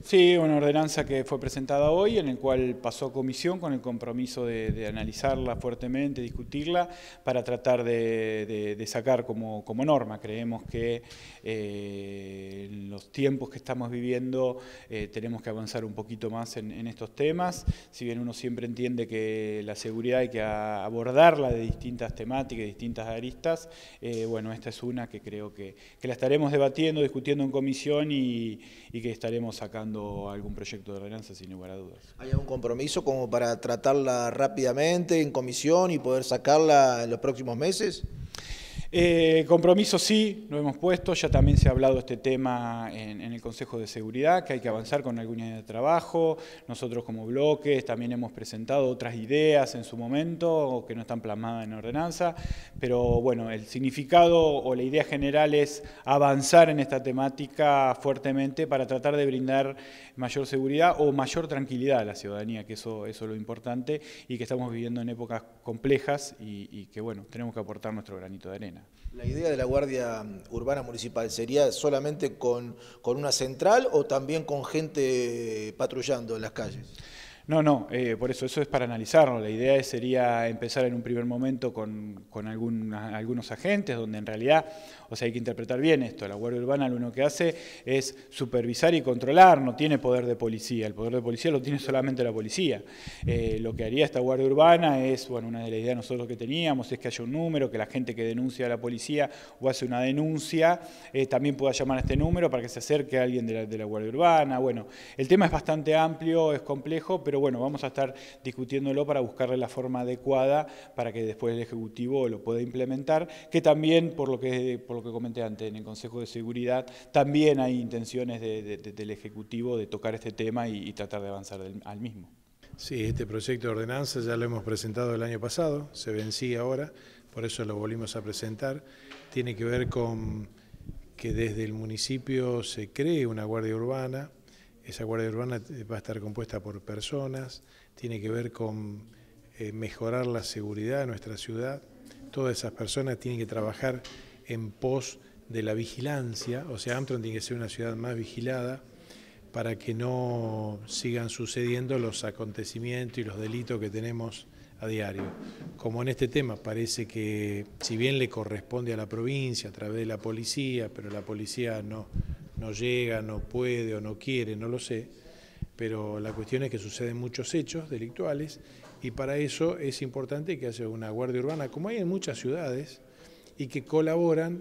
Sí, una ordenanza que fue presentada hoy, en el cual pasó a comisión con el compromiso de analizarla fuertemente, discutirla, para tratar de sacar como norma. Creemos que en los tiempos que estamos viviendo tenemos que avanzar un poquito más en estos temas. Si bien uno siempre entiende que la seguridad hay que abordarla de distintas temáticas, de distintas aristas, bueno, esta es una que creo que la estaremos debatiendo, discutiendo en comisión y que estaremos sacando algún proyecto de ordenanza sin lugar a dudas. ¿Hay algún compromiso como para tratarla rápidamente en comisión y poder sacarla en los próximos meses? Compromiso sí, lo hemos puesto, ya también se ha hablado de este tema en el Consejo de Seguridad, que hay que avanzar con alguna idea de trabajo. Nosotros como bloques también hemos presentado otras ideas en su momento que no están plasmadas en ordenanza, pero bueno, el significado o la idea general es avanzar en esta temática fuertemente para tratar de brindar mayor seguridad o mayor tranquilidad a la ciudadanía, que eso es lo importante y que estamos viviendo en épocas complejas y que bueno, tenemos que aportar nuestro granito de arena. ¿La idea de la Guardia Urbana Municipal sería solamente con una central o también con gente patrullando en las calles? No, por eso es para analizarlo. La idea sería empezar en un primer momento con algunos agentes, donde en realidad, o sea, hay que interpretar bien esto. La Guardia Urbana lo único que hace es supervisar y controlar, no tiene poder de policía. El poder de policía lo tiene solamente la policía. Lo que haría esta Guardia Urbana es, bueno, una de las ideas nosotros que teníamos es que haya un número, que la gente que denuncia a la policía o hace una denuncia también pueda llamar a este número para que se acerque a alguien de la Guardia Urbana. Bueno, el tema es bastante amplio, es complejo, pero bueno, vamos a estar discutiéndolo para buscarle la forma adecuada para que después el Ejecutivo lo pueda implementar, que también, por lo que comenté antes, en el Consejo de Seguridad, también hay intenciones del Ejecutivo de tocar este tema y tratar de avanzar al mismo. Sí, este proyecto de ordenanza ya lo hemos presentado el año pasado, se vencía ahora, por eso lo volvimos a presentar. Tiene que ver con que desde el municipio se cree una guardia urbana. Esa guardia urbana va a estar compuesta por personas, tiene que ver con mejorar la seguridad de nuestra ciudad. Todas esas personas tienen que trabajar en pos de la vigilancia, o sea, Armstrong tiene que ser una ciudad más vigilada para que no sigan sucediendo los acontecimientos y los delitos que tenemos a diario. Como en este tema parece que, si bien le corresponde a la provincia a través de la policía, pero la policía no llega, no puede o no quiere, no lo sé, pero la cuestión es que suceden muchos hechos delictuales y para eso es importante que haya una guardia urbana, como hay en muchas ciudades, y que colaboran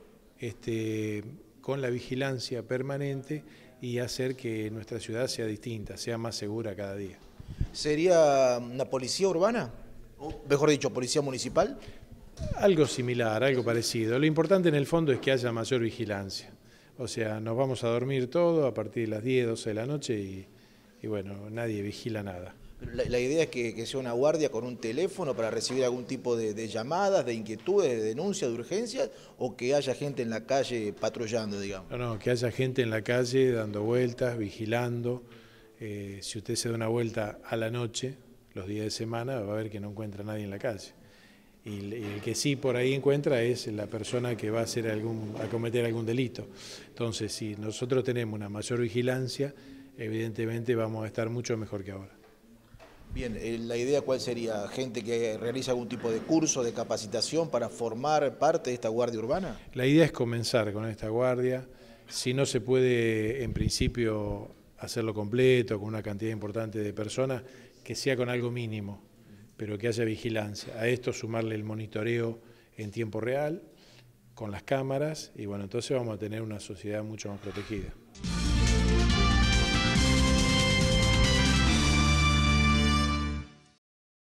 con la vigilancia permanente y hacer que nuestra ciudad sea distinta, sea más segura cada día. ¿Sería una policía urbana? O, mejor dicho, policía municipal. Algo similar, algo parecido. Lo importante en el fondo es que haya mayor vigilancia. O sea, nos vamos a dormir todo a partir de las 10, 12 de la noche y bueno, nadie vigila nada. La idea es que sea una guardia con un teléfono para recibir algún tipo de llamadas, de inquietudes, de denuncias, de urgencias, o que haya gente en la calle patrullando, digamos. No, que haya gente en la calle dando vueltas, vigilando. Si usted se da una vuelta a la noche, los días de semana, va a ver que no encuentra a nadie en la calle. Y el que sí por ahí encuentra es la persona que va a cometer algún delito. Entonces, si nosotros tenemos una mayor vigilancia, evidentemente vamos a estar mucho mejor que ahora. Bien, ¿la idea cuál sería? ¿Gente que realiza algún tipo de curso, de capacitación para formar parte de esta guardia urbana? La idea es comenzar con esta guardia. Si no se puede, en principio, hacerlo completo, con una cantidad importante de personas, que sea con algo mínimo, pero que haya vigilancia. A esto sumarle el monitoreo en tiempo real, con las cámaras, y bueno, entonces vamos a tener una sociedad mucho más protegida.